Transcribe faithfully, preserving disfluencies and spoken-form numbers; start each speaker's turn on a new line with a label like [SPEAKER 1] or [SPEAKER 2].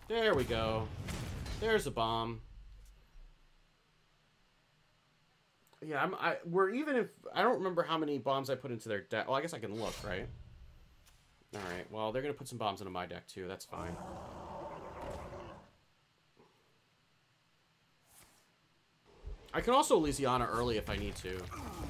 [SPEAKER 1] There we go. There's a bomb. Yeah, I'm. I we're even if I don't remember how many bombs I put into their deck. Well, I guess I can look, right? All right. Well, they're gonna put some bombs into my deck too. That's fine. I can also Elysiana early if I need to.